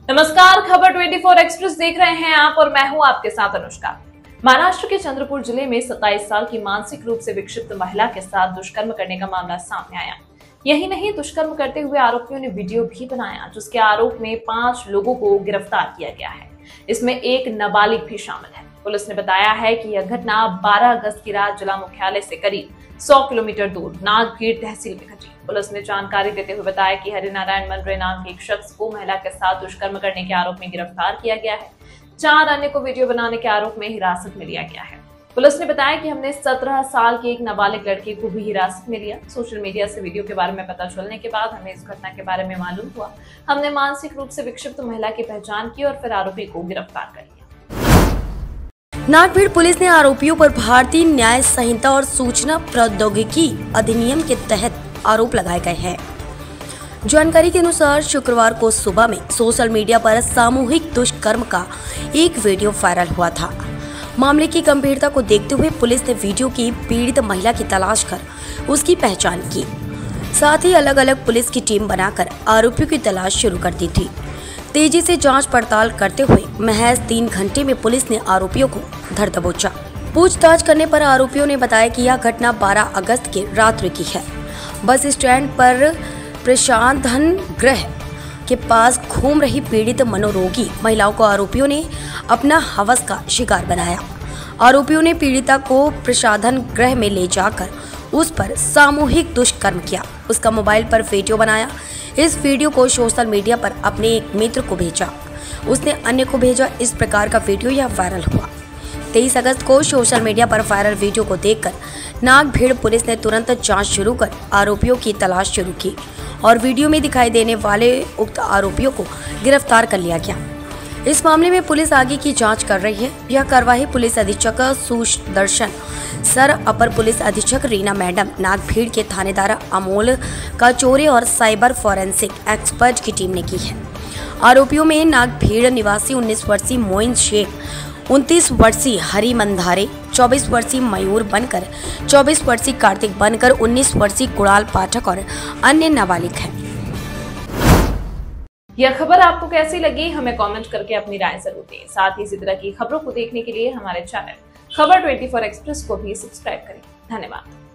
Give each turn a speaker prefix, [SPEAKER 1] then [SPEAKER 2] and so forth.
[SPEAKER 1] नमस्कार, खबर 24 एक्सप्रेस देख रहे हैं आप और मैं हूं आपके साथ अनुष्का। महाराष्ट्र के चंद्रपुर जिले में 27 साल की मानसिक रूप से विक्षिप्त महिला के साथ दुष्कर्म करने का मामला सामने आया। यही नहीं, दुष्कर्म करते हुए आरोपियों ने वीडियो भी बनाया, जिसके आरोप में 5 लोगों को गिरफ्तार किया गया है। इसमें एक नाबालिग भी शामिल है। पुलिस ने बताया है कि यह घटना 12 अगस्त की रात जिला मुख्यालय से करीब 100 किलोमीटर दूर नागभीड़ तहसील में घटी। पुलिस ने जानकारी देते हुए बताया कि हरिनारायण मंडरे नाम के एक शख्स को महिला के साथ दुष्कर्म करने के आरोप में गिरफ्तार किया गया है। 4 अन्य को वीडियो बनाने के आरोप में हिरासत में लिया गया है। पुलिस ने बताया कि हमने 17 साल के एक नाबालिग लड़के को भी हिरासत में लिया। सोशल मीडिया से वीडियो के बारे में पता चलने के बाद हमें इस घटना के बारे में मालूम हुआ। हमने मानसिक रूप से विक्षिप्त महिला की पहचान की और फिर आरोपी को गिरफ्तार कर लिया।
[SPEAKER 2] नागभीड़ पुलिस ने आरोपियों पर भारतीय न्याय संहिता और सूचना प्रौद्योगिकी अधिनियम के तहत आरोप लगाए गए हैं। जानकारी के अनुसार शुक्रवार को सुबह में सोशल मीडिया पर सामूहिक दुष्कर्म का एक वीडियो वायरल हुआ था। मामले की गंभीरता को देखते हुए पुलिस ने वीडियो की पीड़ित महिला की तलाश कर उसकी पहचान की। साथ ही अलग अलग पुलिस की टीम बनाकर आरोपियों की तलाश शुरू कर दी थी। तेजी से जांच पड़ताल करते हुए महज 3 घंटे में पुलिस ने आरोपियों को धर दबोचा। पूछताछ करने पर आरोपियों ने बताया कि यह घटना 12 अगस्त की रात्रि की है। बस स्टैंड पर प्रसाधन गृह के पास घूम रही पीड़ित मनोरोगी महिलाओं को आरोपियों ने अपना हवस का शिकार बनाया। आरोपियों ने पीड़िता को प्रसाधन गृह में ले जाकर उस पर सामूहिक दुष्कर्म किया। उसका मोबाइल पर वीडियो बनाया। इस वीडियो को सोशल मीडिया पर अपने एक मित्र को भेजा। उसने अन्य को भेजा। इस प्रकार का वीडियो यह वायरल हुआ। 23 अगस्त को सोशल मीडिया पर वायरल वीडियो को देखकर नागभीड़ पुलिस ने तुरंत जांच शुरू कर आरोपियों की तलाश शुरू की और वीडियो में दिखाई देने वाले उक्त आरोपियों को गिरफ्तार कर लिया गया। इस मामले में पुलिस आगे की जांच कर रही है। यह कार्यवाही पुलिस अधीक्षक सुदर्शन सर, अपर पुलिस अधीक्षक रीना मैडम, नागभीड़ के थानेदार अमोल काचोरे और साइबर फॉरेंसिक एक्सपर्ट की टीम ने की है। आरोपियों में नागभीड़ निवासी 19 वर्षीय मोइन शेख, 29 वर्षीय हरी मंधारे, 24 वर्षीय मयूर बनकर, 24 वर्षीय कार्तिक बनकर, 19 वर्षीय कुणाल पाठक और अन्य नाबालिग हैं।
[SPEAKER 1] यह खबर आपको कैसी लगी, हमें कमेंट करके अपनी राय जरूर दें। साथ ही इसी तरह की खबरों को देखने के लिए हमारे चैनल खबर 24 एक्सप्रेस को भी सब्सक्राइब करें। धन्यवाद।